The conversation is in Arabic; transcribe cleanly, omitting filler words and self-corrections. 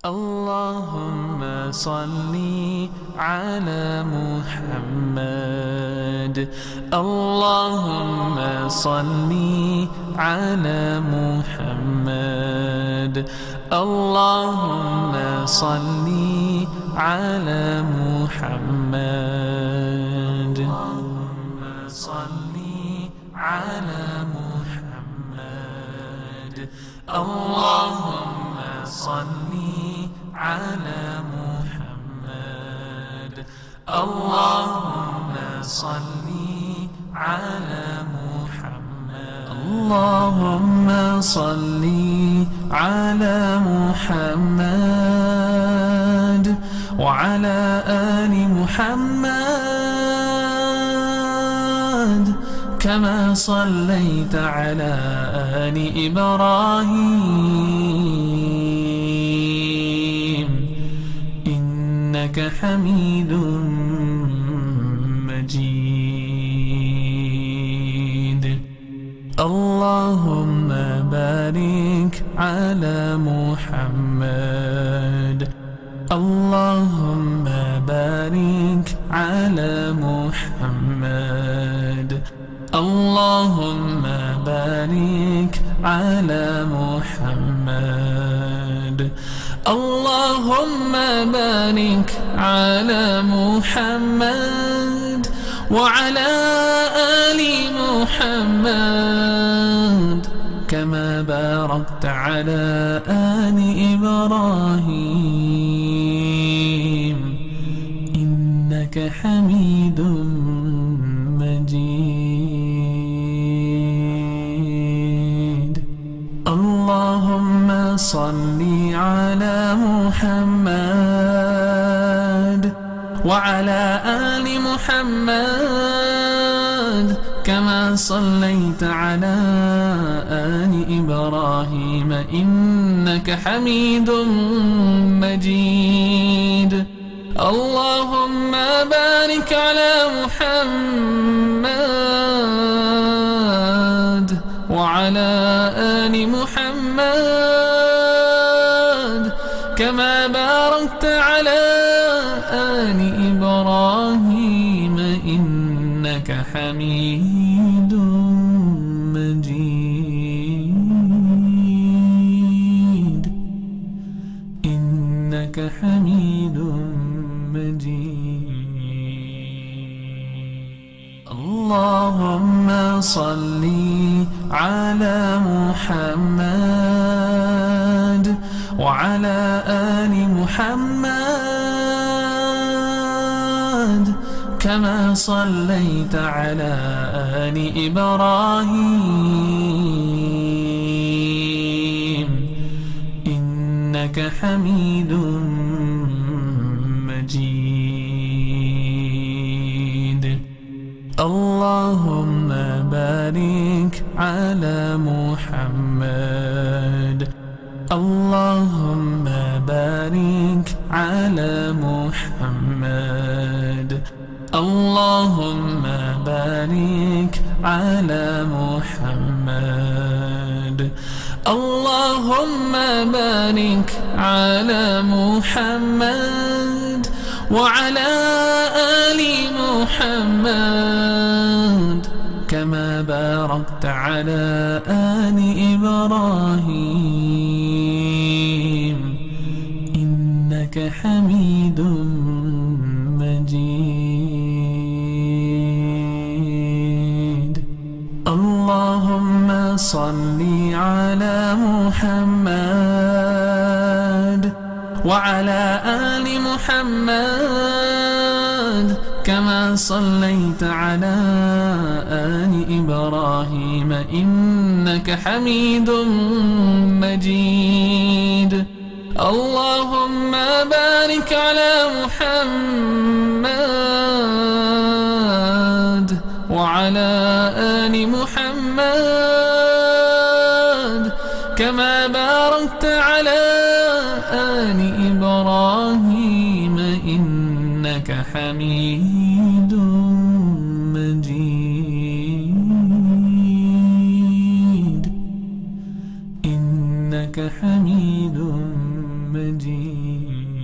اللهم صل على محمد. اللهم صل على محمد. اللهم صل على محمد. اللهم صل على محمد. اللهم صل على محمد. اللهم صل على محمد. اللهم صل على محمد وعلى آل محمد كما صليت على آل إبراهيم إنك حميد مجيد. اللهم بارك على محمد. اللهم بارك على محمد. اللهم بارك على محمد. اللهم بارك على محمد وعلى آل محمد كما باركت على آل إبراهيم إنك حميد مجيد. اللهم صل على محمد وعلى آل محمد كما صليت على آل إبراهيم إنك حميد مجيد. اللهم بارك على محمد وعلى آل محمد كما باركت على آل إبراهيم إنك حميد مجيد. إنك حميد مجيد. اللهم صل على محمد وعلى آل محمد كما صليت على آل إبراهيم إنك حميد مجيد. اللهم بارك على محمد. اللهم بارك على محمد. اللهم بارك على محمد. اللهم بارك على محمد وعلى آل محمد كما باركت على آل إبراهيم إنك حميد مجيد. اللهم صل على محمد وعلى آل محمد كما صليت على آل إبراهيم إنك حميد مجيد. اللهم بارك على محمد وعلى آل محمد كما باركت على آل إبراهيم إنك حميد مجيد. إنك حميد مجيد.